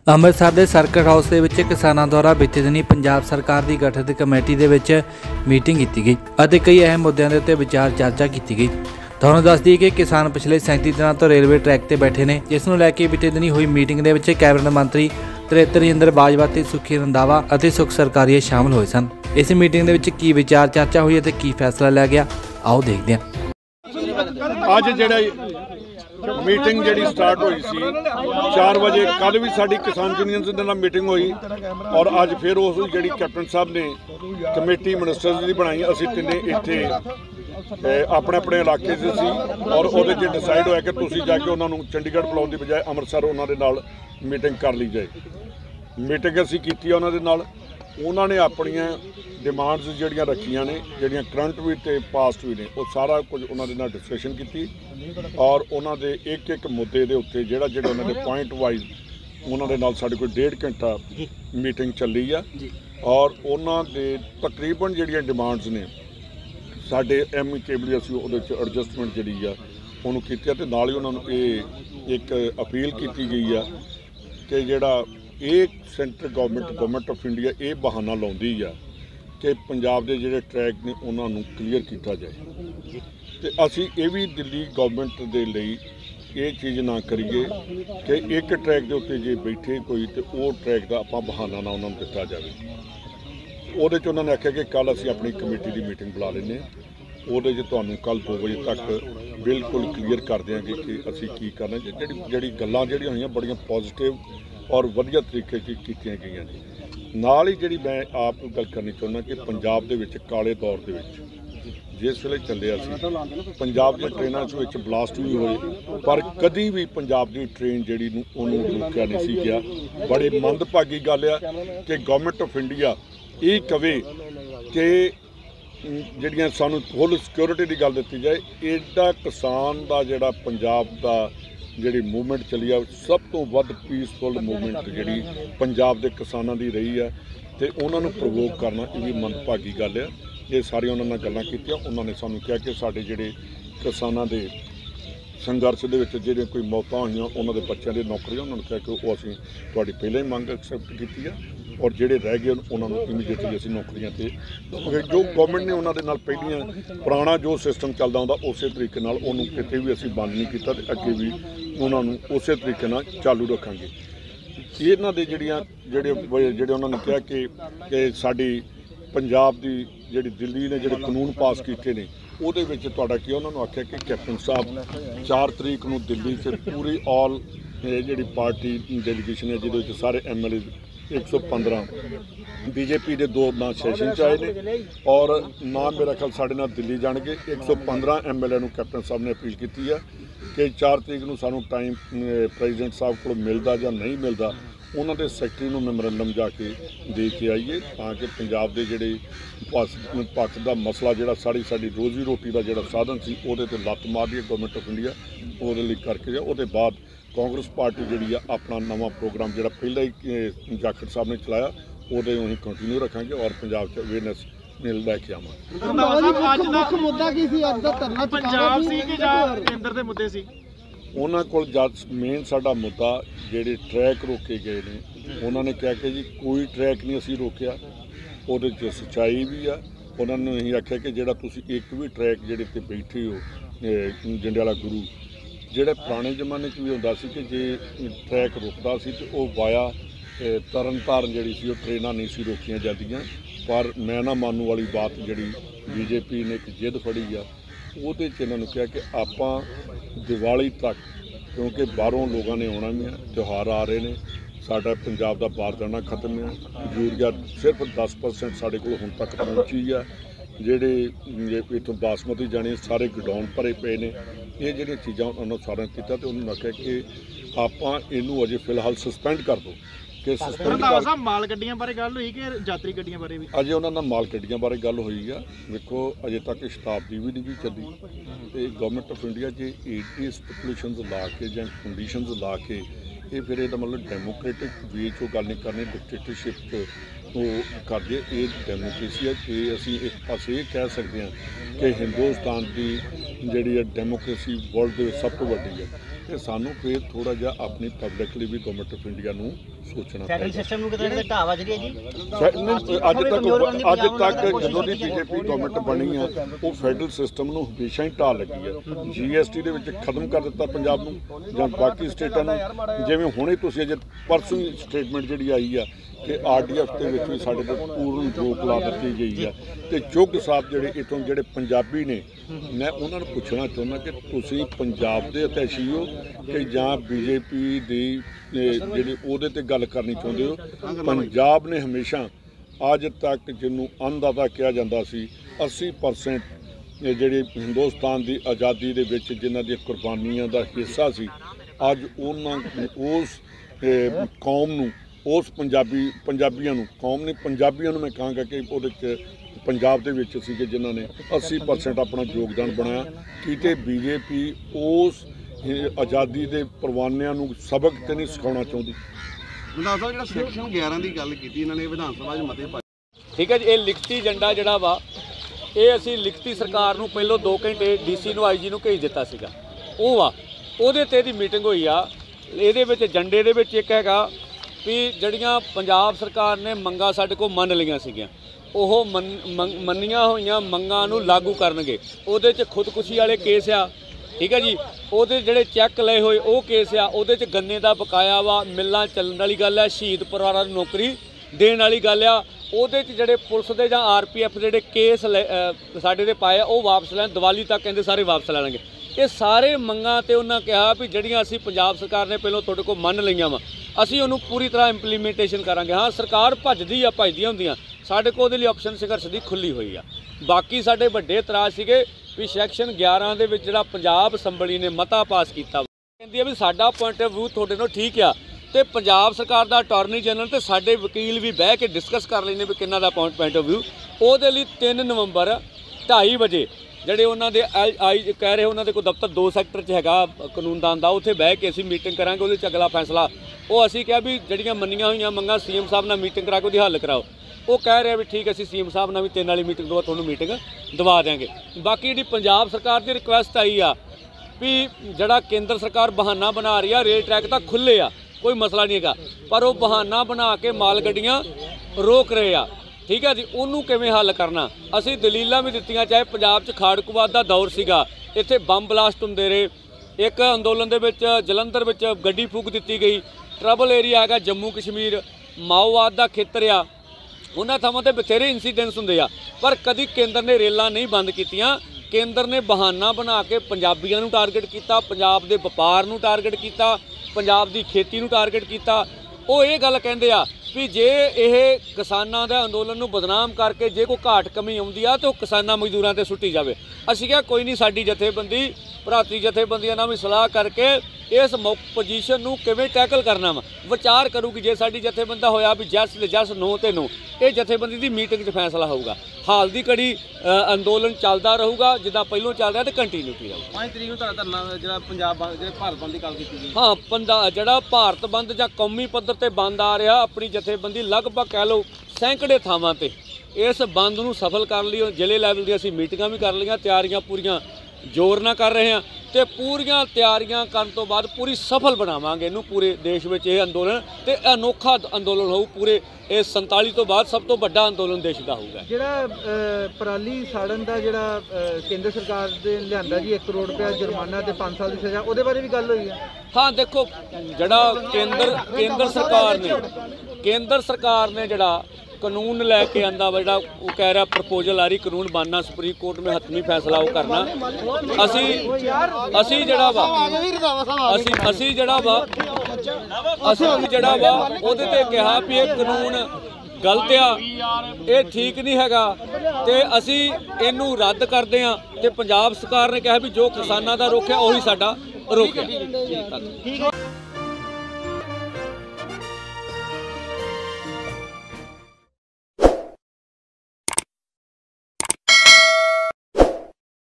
ਅੰਮ੍ਰਿਤਸਰ ਦੇ circuit house ਦੇ ਵਿੱਚ ਕਿਸਾਨਾਂ ਦੁਆਰਾ ਬੀਤੇ ਦਿਨੀ ਪੰਜਾਬ ਸਰਕਾਰ ਦੀ ਗਠਿਤ ਕਮੇਟੀ ਦੇ ਵਿੱਚ ਮੀਟਿੰਗ ਕੀਤੀ ਗਈ ਅਤੇ ਕਈ ਅਹਿਮ ਮੁੱਦਿਆਂ ਦੇ ਉੱਤੇ ਵਿਚਾਰ ਚਰਚਾ ਕੀਤੀ ਗਈ। ਤੁਹਾਨੂੰ ਦੱਸ ਦਈਏ ਕਿ ਕਿਸਾਨ ਪਿਛਲੇ 37 ਦਿਨਾਂ ਤੋਂ ਰੇਲਵੇ ਟਰੈਕ ਤੇ ਬੈਠੇ ਨੇ, ਜਿਸ ਨੂੰ ਲੈ ਕੇ ਬੀਤੇ ਦਿਨੀ ਹੋਈ ਮੀਟਿੰਗ ਦੇ ਵਿੱਚ ਕੈਬਨਿਟ ਮੰਤਰੀ ਤ੍ਰਿਪਤ ਬਾਜਵਾ ਤੇ ਸੁਖੀ ਰੰਧਾਵਾ ਅਤੇ ਸੁਖ ਸਰਕਾਰੀਆ ਸ਼ਾਮਲ ਹੋਏ ਸਨ। ਇਸ ਮੀਟਿੰਗ ਦੇ ਵਿੱਚ ਕੀ ਵਿਚਾਰ ਚਰਚਾ ਹੋਈ ਅਤੇ ਕੀ ਫੈਸਲਾ ਲਿਆ ਗਿਆ, ਆਓ ਦੇਖਦੇ ਹਾਂ। ਅੱਜ ਜਿਹੜਾ मीटिंग जी स्टार्ट हुई सी 4 बजे, कल भी साड़ी किसान यूनियन के नाल मीटिंग हुई और अज फिर उस जी कैप्टन साहब ने कमेटी मिनिस्टर्स की बनाई। असी तिने इत्थे अपने अपने इलाके से सी और वो डिसाइड होया कि तुसीं जाके उन्होंने चंडीगढ़ बुलाने की बजाय अमृतसर उन्होंने नाल मीटिंग कर ली जाए। मीटिंग असी कीती उन्होंने नाल, उन्होंने अपनियां डिमांड्स जिहड़ियां रखियां ने, जिहड़ियां करंट भी ते पास्ट भी ने, वो सारा कुछ उन्होंने नाल डिस्कशन की और उन्होंने एक मुद्दे के उत्ते जिहड़ा जिहड़ा उन्होंने पॉइंट वाइज उन्होंने नाल साडे कोई 1.5 घंटा मीटिंग चली है और उन्होंने तकरीबन जिहड़ियां डिमांड्स ने साडे एमिकेबली असीं उहदे च एडजस्टमेंट जिहड़ी आ उहनूं कीती ते नाल ही उन्होंने एक अपील की गई है कि जिहड़ा ਇਹ सेंटर गवर्नमेंट ऑफ इंडिया ये बहाना लाउंदी है कि पंजाब के जिहड़े ट्रैक ने उन्होंने क्लीयर किया जाए तो असी ये भी दिल्ली गवर्नमेंट के लिए ये चीज़ ना करिए कि एक ट्रैक के उत्ते जे बैठे कोई तो वो ट्रैक का आपां बहाना ना उन्होंने दिता जाए। वो उन्होंने आख्या कि कल असी अपनी कमेटी की मीटिंग बुला लेने, वो तुहानूं कल 2 बजे तक बिल्कुल क्लीयर कर देंगे कि असी की करना। जिहड़ी गल्लां जिहड़ियां होईयां बड़ियां पॉजिटिव और वधिया तरीके कीतियां गईयां ने। नाल ही जिहड़ी मैं आप गल करनी चाहुंदा कि पंजाब दे विच काले दौर दे विच जिस वेले चलिया सी पंजाब दी ट्रेनां विच ब्लास्ट भी होए, पर कदी भी पंजाब दी ट्रेन जिहड़ी नूं उहनूं रोकिया नहीं सी गया। बड़ी मंदभागी गल आ कि गवर्नमेंट ऑफ इंडिया ये कहे कि जिहड़ियां सानूं फुल सिक्योरिटी की गल दित्ती जाए। एडा किसान दा जिहड़ा पंजाब दा जिहड़ी मूवमेंट चली आ सब तो वध पीसफुल मूवमेंट जिहड़ी पंजाब के किसानों की रही है तो उन्होंने प्रवोक करना ये भी मंदभागी गल है। ये सारिया उन्होंने गल्लां कीतियां। उन्होंने सानूं कहा कि साडे जिहड़े किसानों के संघर्ष दे विच जिहड़े कोई मौतां होईयां उन्हां दे बच्चों की नौकरियां उन्होंने कहा कि वो असीं तुहाडी पहले ही मंग एक्सैप्ट की है और जिहड़े रह गए उन्होंने इमीडिएटली असीं नौकरियां ते जो गवर्नमेंट ने उन्होंने नाल पहलियां पुराना जो सिस्टम चलदा हुंदा उस तरीके नाल उहनूं किते भी असीं बंद नहीं कीता ते अगे भी उन्होंने उस तरीके नाल चालू रखांगे। इन्हां दे जिहड़े उन्होंने कहा कि साडी पंजाब दी जिहड़ी दिल्ली ने जिहड़े कानून पास कीते ने ਉਹਦੇ ਵਿੱਚ ਤੁਹਾਡਾ ਕੀ ਉਹਨਾਂ ਨੂੰ ਆਖਿਆ कि कैप्टन साहब 4 तरीक ਨੂੰ ਦਿੱਲੀ 'ਚ पूरी ऑल ਜਿਹੜੀ पार्टी डेलीगेशन है ਜਿਹਦੇ सारे MLA 115 BJP ਦੇ 2 ना सैशन 'ਚ आए ने और ना मेरा ख्याल साढ़े नाल दिल्ली जाणगे। 115 MLA ਨੂੰ कैप्टन साहब ने अपील की है कि 4 तरीक ਨੂੰ ਸਾਨੂੰ टाइम प्रेजिडेंट साहब को मिलता ਜਾਂ नहीं मिलता उन्होंने सैकटरी ਨੂੰ ਮੈਮੋਰੈਂਡਮ जाके दे के आईए ताकि पंजाब के ਜਿਹੜੇ पक्ष का मसला ਜਿਹੜਾ ਸਾਡੀ रोजी रोटी का ਜਿਹੜਾ साधन सी ਉਹਦੇ ਤੇ ਲੱਤ मार दी गवर्नमेंट ऑफ इंडिया ਉਹਦੇ ਲਈ करके जाए। ਉਹਦੇ बाद कांग्रेस पार्टी ਜਿਹੜੀ ਆ अपना नवा प्रोग्राम ਜਿਹੜਾ ਪਹਿਲਾਂ ही जाखड़ साहब ने चलाया ਉਹਦੇ ਅਸੀਂ कंटिन्यू रखांगे और पंजाब 'ਚ अवेयरनेस मिल लैके आवांगे। मुद्दा की सी अज दा धरना पंजाब सी कि जां केंद्र दे मुद्दे सी? उन्होंने को जद मेन साडा मुद्दा जिहड़े ट्रैक रोके गए ने उन्होंने कहा कि जी कोई ट्रैक नहीं असीं रोकिया, उहदे च सच्चाई भी आ। उन्होंने यही आख्या कि जिहड़ा तुसीं एक भी ट्रैक जिहड़े ते बैठे हो जंडियाला गुरु जिहड़े पुराने जमाने च भी हुंदा सी कि जे ट्रैक रुकदा सी ते ओह वाया तरन ताਰਨ जिहड़ी सी ओह ट्रेनां नहीं सी रोकियां जांदियां। पर मैं ना मानू वाली बात जिहड़ी BJP ने एक जिद फड़ी आ ਉਹਦੇ 'ਚ ਇਹਨਾਂ ਨੂੰ ਕਿਹਾ कि ਆਪਾਂ दिवाली तक क्योंकि बाहरों लोगों ने आना भी है, त्यौहार आ रहे हैं, साडा पंजाब का बारदाना खत्म है, यूरिया सिर्फ 10% साढ़े को हुण तक पहुँची है, जिहड़े इत्थों बासमती जाने सारे गोडाउन भरे पे ने। ये जिहड़ियां चीज़ां उन्होंने सारा किया तो उन्होंने आख्या कि आपां इहनूं अजे फिलहाल सस्पेंड कर दो कि सस्पेंड माल गड्डियां बारे गल हुई कि यात्री गड्डियां बारे भी? अजे उन्होंने माल गड्डियां बारे गल हुई है। देखो अजे तक शताब्दी भी नहीं चली तो गवर्नमेंट ऑफ इंडिया जे 80 स्टिपुलेशनस ला के जां कंडीशनस ला के ये फिर यदा मतलब डेमोक्रेटिक वे चो गल नहीं करनी, डिक्टेटरशिप तो कर दे। ये डेमोक्रेसी है कि असी एक पास ये कह सकते हैं कि हिंदुस्तान की जी डेमोक्रेसी वर्ल्ड सब तो वड्डी है। तो सानू फिर थोड़ा जिहा अपनी पब्लिकली भी गवर्नमेंट ऑफ इंडिया नूं ਸੋਚਣਾ ਫੈਡਰਲ ਸਿਸਟਮ ਨੂੰ ਕਿਤੇ ਢਾਹ ਵੱਜ ਰਹੀ ਹੈ ਜੀ। ਅੱਜ ਤੱਕ ਜਦੋਂ ਦੀ ਬੀਜੇਪੀ ਗਵਰਨਮੈਂਟ ਬਣੀ ਆ ਉਹ ਫੈਡਰਲ ਸਿਸਟਮ ਨੂੰ ਹਮੇਸ਼ਾ ਹੀ ਢਾਹ ਲੱਗੀ ਆ। GST ਦੇ ਵਿੱਚ ਖਤਮ ਕਰ ਦਿੱਤਾ ਪੰਜਾਬ ਨੂੰ ਜਾਂ ਬਾਕੀ ਸਟੇਟਾਂ ਨੂੰ। ਜਿਵੇਂ ਹੁਣੇ ਤੁਸੀਂ ਅਜੇ ਪਰਸੋਂ ਹੀ ਸਟੇਟਮੈਂਟ ਜਿਹੜੀ ਆਈ ਆ ਕਿ RDF ਦੇ ਵਿੱਚ ਵੀ ਸਾਡੇ ਤੇ ਪੂਰਨ ਰੋਕ ਲਾ ਦਿੱਤੀ ਗਈ ਆ। ਤੇ ਚੁੱਗ ਸਾਹਿਬ ਜਿਹੜੇ ਇੱਥੋਂ ਜਿਹੜੇ ਪੰਜਾਬੀ ਨੇ, ਮੈਂ ਉਹਨਾਂ ਨੂੰ ਪੁੱਛਣਾ ਚਾਹੁੰਦਾ ਕਿ ਤੁਸੀਂ ਪੰਜਾਬ ਦੇ ਅਤੈਸ਼ੀ ਹੋ ਕਿ ਜਾਂ BJP ਦੀ ਜਿਹੜੀ ਉਹਦੇ ਤੇ ਗੱਲ ਕਰਨੀ ਚਾਹੁੰਦੇ ਹੋ? ਪੰਜਾਬ ਨੇ ਹਮੇਸ਼ਾ ਅੱਜ ਤੱਕ ਜਿਹਨੂੰ ਅੰਨਦਾਤਾ ਕਿਹਾ ਜਾਂਦਾ ਸੀ, 80% ਜਿਹੜੀ ਹਿੰਦੁਸਤਾਨ ਦੀ ਆਜ਼ਾਦੀ ਦੇ ਵਿੱਚ ਜਿਨ੍ਹਾਂ ਦੀਆਂ ਕੁਰਬਾਨੀਆਂ ਦਾ ਹਿੱਸਾ ਸੀ, ਅੱਜ ਉਹਨਾਂ ਉਸ ਕੌਮ ਨੂੰ, ਉਸ ਪੰਜਾਬੀਆਂ ਨੂੰ, ਕੌਮ ਨੇ ਪੰਜਾਬੀਆਂ ਨੂੰ ਮੈਂ ਕਹਾਂਗਾ ਕਿ ਉਹਦੇ 'ਚ ਪੰਜਾਬ ਦੇ ਵਿੱਚ ਸੀਗੇ ਜਿਨ੍ਹਾਂ ਨੇ 80% ਆਪਣਾ ਯੋਗਦਾਨ ਬਣਾਇਆ। ਕਿਤੇ BJP ਉਸ ਆਜ਼ਾਦੀ ਦੇ ਪਰਵਾਨਿਆਂ ਨੂੰ ਸਬਕ ਤੇ ਨਹੀਂ ਸਿਖਾਉਣਾ ਚਾਹੁੰਦੀ? ਵਿਧਾਨ ਸਭਾ ਜਿਹੜਾ ਸੈਕਸ਼ਨ 11 ਦੀ ਗੱਲ ਕੀਤੀ ਇਹਨਾਂ ਨੇ ਵਿਧਾਨ ਸਭਾ 'ਚ ਮਤੇ ਪਾਏ, ਠੀਕ ਹੈ ਜੀ। ਇਹ ਲਿਖਤੀ ਏਜੰਡਾ ਜਿਹੜਾ ਵਾ ਇਹ ਅਸੀਂ ਲਿਖਤੀ ਸਰਕਾਰ ਨੂੰ ਪਹਿਲੋਂ 2 ਘੰਟੇ DC ਨੂੰ IG ਨੂੰ ਭੇਜ ਦਿੱਤਾ ਸੀਗਾ। ਉਹ ਵਾ ਉਹਦੇ ਤੇ ਦੀ ਮੀਟਿੰਗ ਹੋਈ ਆ। ਇਹਦੇ ਵਿੱਚ ਏਜੰਡੇ ਦੇ ਵਿੱਚ ਇੱਕ ਹੈਗਾ ਵੀ ਜਿਹੜੀਆਂ ਪੰਜਾਬ ਸਰਕਾਰ ਨੇ ਮੰਗਾਂ ਸਾਡੇ ਕੋਲ ਮੰਨ ਲਈਆਂ ਸੀਗੀਆਂ, ਉਹ ਮੰਨੀਆਂ ਹੋਈਆਂ ਮੰਗਾਂ ਨੂੰ ਲਾਗੂ ਕਰਨਗੇ। ਉਹਦੇ 'ਚ ਖੁਦਕੁਸ਼ੀ ਵਾਲੇ ਕੇਸ ਆ, ਠੀਕ ਹੈ ਜੀ। ਉਹਦੇ ਜਿਹੜੇ ਚੈੱਕ ਲਏ ਹੋਏ ਉਹ ਕੇਸ ਆ। ਉਹਦੇ 'ਚ ਗੰਨੇ ਦਾ ਬਕਾਇਆ ਵਾ, ਮਿਲਾਂ ਚੱਲਣ ਵਾਲੀ ਗੱਲ ਆ, ਸ਼ਹੀਦ ਪਰਿਵਾਰਾਂ ਨੂੰ ਨੌਕਰੀ ਦੇਣ ਵਾਲੀ ਗੱਲ ਆ। ਉਹਦੇ 'ਚ ਜਿਹੜੇ ਪੁਲਿਸ ਦੇ ਜਾਂ RPF ਦੇ ਜਿਹੜੇ ਕੇਸ ਸਾਡੇ ਦੇ ਪਾਏ ਆ ਉਹ ਵਾਪਸ ਲੈਣ, ਦੀਵਾਲੀ ਤੱਕ ਕਹਿੰਦੇ ਸਾਰੇ ਵਾਪਸ ਲੈ ਲੈਣਗੇ। ਇਹ ਸਾਰੇ ਮੰਗਾਂ ਤੇ ਉਹਨਾਂ ਕਿਹਾ ਵੀ ਜਿਹੜੀਆਂ ਅਸੀਂ ਪੰਜਾਬ ਸਰਕਾਰ ਨੇ ਪਹਿਲਾਂ ਤੁਹਾਡੇ ਕੋਲ ਮੰਨ ਲਈਆਂ ਵਾ, ਅਸੀਂ ਉਹਨੂੰ ਪੂਰੀ ਤਰ੍ਹਾਂ ਇੰਪਲੀਮੈਂਟੇਸ਼ਨ ਕਰਾਂਗੇ। ਹਾਂ, ਸਰਕਾਰ ਭੱਜਦੀਆਂ ਹੁੰਦੀਆਂ, ਸਾਡੇ ਕੋਲ ਉਹਦੇ ਲਈ ਆਪਸ਼ਨ ਸੰਘਰਸ਼ ਦੀ ਖੁੱਲੀ ਹੋਈ ਆ। ਬਾਕੀ ਸਾਡੇ ਵੱਡੇ ਇਤਰਾਜ਼ ਸੀਗੇ ਵੀ ਸੈਕਸ਼ਨ 11 ਦੇ ਵਿੱਚ ਜਿਹੜਾ ਪੰਜਾਬ ਅਸੈਂਬਲੀ ਨੇ ਮਤਾ ਪਾਸ ਕੀਤਾ, ਕਹਿੰਦੀ ਆ ਵੀ ਸਾਡਾ ਪੁਆਇੰਟ ਆਫ ਵਿਊ ਤੁਹਾਡੇ ਨਾਲ ਠੀਕ ਆ, ਤੇ ਪੰਜਾਬ ਸਰਕਾਰ ਦਾ ਅਟਾਰਨੀ ਜਨਰਲ ਤੇ ਸਾਡੇ ਵਕੀਲ ਵੀ ਬਹਿ ਕੇ ਡਿਸਕਸ ਕਰ ਲੈਂਦੇ ਵੀ ਕਿੰਨਾ ਦਾ ਪੁਆਇੰਟ ਆਫ ਵਿਊ। ਉਹਦੇ ਲਈ 3 ਨਵੰਬਰ 2:30 ਵਜੇ ਜਿਹੜੇ ਉਹਨਾਂ ਦੇ ਕਹਿ ਰਹੇ ਉਹਨਾਂ ਦੇ ਕੋਈ ਦਫ਼ਤਰ 2 ਸੈਕਟਰ 'ਚ ਹੈਗਾ ਕਾਨੂੰਨਦਾਨ ਦਾ, ਉੱਥੇ ਬਹਿ ਕੇ ਅਸੀਂ ਮੀਟਿੰਗ ਕਰਾਂਗੇ। ਉਹਦੇ 'ਚ ਅਗਲਾ ਫੈਸਲਾ ਉਹ ਅਸੀਂ ਕਿਹਾ ਵੀ ਜਿਹੜੀਆਂ ਮੰਨੀਆਂ ਹੋਈਆਂ ਮੰਗਾਂ CM ਸਾਹਿਬ ਨਾਲ ਮੀਟਿੰਗ ਕਰਾ ਕੇ ਉਹਦੀ ਹੱਲ ਕਰਾਓ। ਉਹ ਕਹਿ ਰਿਹਾ ਵੀ ਠੀਕ, ਅਸੀਂ CM ਸਾਹਿਬ ਨਾਲ ਵੀ 3 ਵਾਲੀ ਮੀਟਿੰਗ ਤੋਂ ਤੁਹਾਨੂੰ ਮੀਟਿੰਗ ਦਵਾ ਦਿਆਂਗੇ। ਬਾਕੀ ਜਿਹੜੀ ਪੰਜਾਬ ਸਰਕਾਰ ਦੀ ਰਿਕੁਐਸਟ ਆਈ ਆ ਵੀ ਜਿਹੜਾ ਕੇਂਦਰ ਸਰਕਾਰ ਬਹਾਨਾ ਬਣਾ ਰਹੀ ਆ, ਰੇਲ ਟਰੈਕ ਤਾਂ ਖੁੱਲ੍ਹੇ ਆ, ਕੋਈ ਮਸਲਾ ਨਹੀਂ ਹੈਗਾ, ਪਰ ਉਹ ਬਹਾਨਾ ਬਣਾ ਕੇ ਮਾਲ ਗੱਡੀਆਂ ਰੋਕ ਰਹੇ ਆ, ਠੀਕ ਹੈ ਜੀ। ਉਹਨੂੰ ਕਿਵੇਂ ਹੱਲ ਕਰਨਾ? ਅਸੀਂ ਦਲੀਲਾਂ ਵੀ ਦਿੱਤੀਆਂ, ਚਾਹੇ ਪੰਜਾਬ 'ਚ ਖਾੜਕੂਵਾਦ ਦਾ ਦੌਰ ਸੀਗਾ, ਇੱਥੇ ਬੰਬ ਬਲਾਸਟ ਹੁੰਦੇ ਰਹੇ। ਇੱਕ ਅੰਦੋਲਨ ਦੇ ਵਿੱਚ ਜਲੰਧਰ ਵਿੱਚ ਗੱਡੀ ਫੂਕ ਦਿੱਤੀ ਗਈ। ਟਰਬਲ ਏਰੀਆ ਹੈਗਾ ਜੰਮੂ ਕਸ਼ਮੀਰ, ਮਾਓਵਾਦ ਦਾ ਖੇਤਰ ਆ, ਉਹਨਾਂ ਥਾਵਾਂ ਤੇ ਬਥੇਰੇ ਇਨਸੀਡੈਂਟਸ ਹੁੰਦੇ ਆ, ਪਰ ਕਦੀ ਕੇਂਦਰ ਨੇ ਰੇਲਾਂ ਨਹੀਂ ਬੰਦ ਕੀਤੀਆਂ। ਕੇਂਦਰ ਨੇ ਬਹਾਨਾ ਬਣਾ ਕੇ ਪੰਜਾਬੀਆਂ ਨੂੰ ਟਾਰਗੇਟ ਕੀਤਾ, ਪੰਜਾਬ ਦੇ ਵਪਾਰ ਨੂੰ ਟਾਰਗੇਟ ਕੀਤਾ, ਪੰਜਾਬ ਦੀ ਖੇਤੀ ਨੂੰ ਟਾਰਗੇਟ ਕੀਤਾ। ਉਹ ਇਹ ਗੱਲ ਕਹਿੰਦੇ ਆ ਵੀ ਜੇ ਇਹ ਕਿਸਾਨਾਂ ਦਾ ਅੰਦੋਲਨ ਨੂੰ ਬਦਨਾਮ ਕਰਕੇ ਜੇ ਕੋਈ ਘਾਟ ਕਮੀ ਆਉਂਦੀ ਆ ਤਾਂ ਉਹ ਕਿਸਾਨਾਂ ਮਜ਼ਦੂਰਾਂ ਤੇ ਸੁੱਟੀ ਜਾਵੇ। ਅਸੀਂ ਕਿਹਾ ਕੋਈ ਨਹੀਂ, ਸਾਡੀ ਜਥੇਬੰਦੀ ਭਰਾਤਰੀ ਜਥੇਬੰਦੀਆਂ ਨਾਲ ਵੀ ਸਲਾਹ ਕਰਕੇ ਇਸ ਪੋਜੀਸ਼ਨ ਨੂੰ ਕਿਵੇਂ ਟੈਕਲ ਕਰਨਾ ਵਾ ਵਿਚਾਰ ਕਰੂਗੀ। ਜੇ ਸਾਡੀ ਜਥੇਬੰਦਾ ਹੋਇਆ ਵੀ ਜਸ ਤੇ ਜਸ, ਨੋ ਤੇ ਨੋ, ਇਹ ਜਥੇਬੰਦੀ ਦੀ ਮੀਟਿੰਗ 'ਚ ਫੈਸਲਾ ਹੋਊਗਾ। ਹਾਲ ਦੀ ਘੜੀ ਅੰਦੋਲਨ ਚੱਲਦਾ ਰਹੂਗਾ ਜਿੱਦਾਂ ਪਹਿਲੋਂ ਚੱਲ ਰਿਹਾ ਤੇ ਕੰਟੀਨਿਊਟੀ ਰਹੂਗਾ। 5 ਤਰੀਕ ਨੂੰ ਤੁਹਾਡਾ ਧਰਨਾ ਜਿਹੜਾ ਪੰਜਾਬ ਜਿਹੜੇ ਭਾਰਤ ਬੰਦ ਦੀ ਗੱਲ ਕੀਤੀ ਗਈ, ਹਾਂ, ਜਿਹੜਾ ਭਾਰਤ ਬੰਦ ਜਾਂ ਕੌਮੀ ਪੱਧਰ ਤੇ ਬੰਦ ਆ ਰਿਹਾ, ਆਪਣੀ ਜਥੇਬੰਦੀ ਲਗਭਗ ਕਹਿ ਲਓ ਸੈਂਕੜੇ ਥਾਵਾਂ ਤੇ ਇਸ ਬੰਦ ਨੂੰ ਸਫਲ ਕਰਨ ਲਈ ਜ਼ਿਲ੍ਹੇ ਲੈਵਲ ਦੀਆਂ ਅਸੀਂ ਮੀਟਿੰਗਾਂ ਵੀ ਕਰ ਲਈਆਂ, ਤਿਆਰੀਆਂ ਪੂਰੀਆਂ ਜ਼ੋਰ ਨਾਲ ਕਰ ਰਹੇ ਹਾਂ ਤੇ ਪੂਰੀਆਂ ਤਿਆਰੀਆਂ ਕਰਨ ਤੋਂ ਬਾਅਦ ਪੂਰੀ ਸਫਲ ਬਣਾਵਾਂਗੇ ਇਹਨੂੰ ਪੂਰੇ ਦੇਸ਼ ਵਿੱਚ। ਇਹ ਅੰਦੋਲਨ ਤੇ ਅਨੋਖਾ ਅੰਦੋਲਨ ਹੋਊ, ਪੂਰੇ ਇਹ 47 ਤੋਂ ਬਾਅਦ ਸਭ ਤੋਂ ਵੱਡਾ ਅੰਦੋਲਨ ਦੇਸ਼ ਦਾ ਹੋਊਗਾ। ਜਿਹੜਾ ਪਰਾਲੀ ਸਾੜਨ ਦਾ ਜਿਹੜਾ ਕੇਂਦਰ ਸਰਕਾਰ ਦੇ ਲਿਆਂਦਾ ਜੀ 1 ਕਰੋੜ ਰੁਪਇਆ ਜੁਰਮਾਨਾ ਤੇ 5 ਸਾਲ ਦੀ ਸਜ਼ਾ, ਉਹਦੇ ਬਾਰੇ ਵੀ ਗੱਲ ਹੋਈ ਹੈ? ਹਾਂ, ਦੇਖੋ ਜਿਹੜਾ ਕੇਂਦਰ ਸਰਕਾਰ ਨੇ ਜਿਹੜਾ ਕਾਨੂੰਨ ਲੈ ਕੇ ਆਂਦਾ ਵਾ, ਜਿਹੜਾ ਉਹ ਕਹਿ ਰਿਹਾ ਪ੍ਰਪੋਜ਼ਲ ਆ ਰਹੀ, ਕਾਨੂੰਨ ਬਣਨਾ, ਸੁਪਰੀਮ ਕੋਰਟ ਨੇ ਹੱਥਵੀਂ ਫੈਸਲਾ ਉਹ ਕਰਨਾ। ਅਸੀਂ ਜਿਹੜਾ ਵਾ ਉਹਦੇ ਤੇ ਕਿਹਾ ਵੀ ਇਹ ਕਾਨੂੰਨ ਗਲਤ ਆ, ਇਹ ਠੀਕ ਨਹੀਂ ਹੈਗਾ ਤੇ ਅਸੀਂ ਇਹਨੂੰ ਰੱਦ ਕਰਦੇ ਆ। ਤੇ ਪੰਜਾਬ ਸਰਕਾਰ ਨੇ ਕਿਹਾ ਵੀ ਜੋ ਕਿਸਾਨਾਂ ਦਾ ਰੁੱਖ ਹੈ ਉਹੀ ਸਾਡਾ ਰੁੱਖ ਹੈ।